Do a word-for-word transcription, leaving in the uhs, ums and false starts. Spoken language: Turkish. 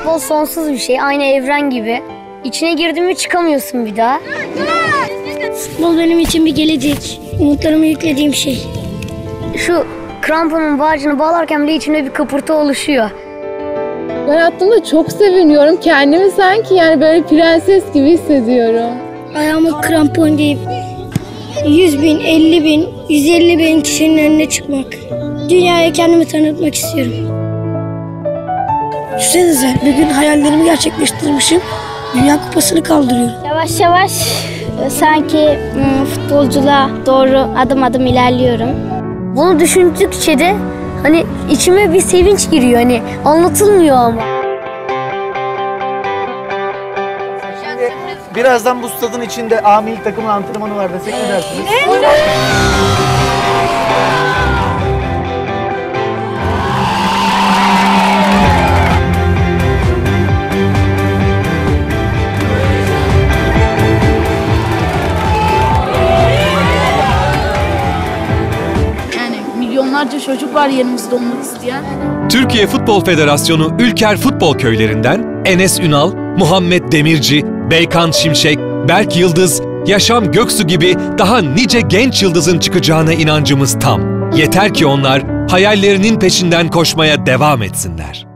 Futbol sonsuz bir şey, aynı evren gibi. İçine girdin mi çıkamıyorsun bir daha. Futbol benim için bir gelecek. Umutlarımı yüklediğim şey. Şu kramponun bağcını bağlarken bile içimde bir kıpırtı oluşuyor. Ben attığımda çok seviniyorum. Kendimi sanki yani böyle prenses gibi hissediyorum. Ayağıma krampon giyip yüz bin, elli bin, yüz elli bin kişinin önüne çıkmak. Dünyaya kendimi tanıtmak istiyorum. Düşünsenize bir gün hayallerimi gerçekleştirmişim. Dünya kupasını kaldırıyorum. Yavaş yavaş sanki futbolculuğa doğru adım adım ilerliyorum. Bunu düşündükçe de hani içime bir sevinç giriyor, hani anlatılmıyor ama. Şimdi birazdan bu stadın içinde A milli takımın antrenmanı var desek ne dersiniz? Milyonlarca çocuk var yanımızda olmak isteyen. Türkiye Futbol Federasyonu Ülker Futbol Köylerinden Enes Ünal, Muhammed Demirci, Beykan Şimşek, Berk Yıldız, Yaşam Göksu gibi daha nice genç yıldızın çıkacağına inancımız tam. Yeter ki onlar hayallerinin peşinden koşmaya devam etsinler.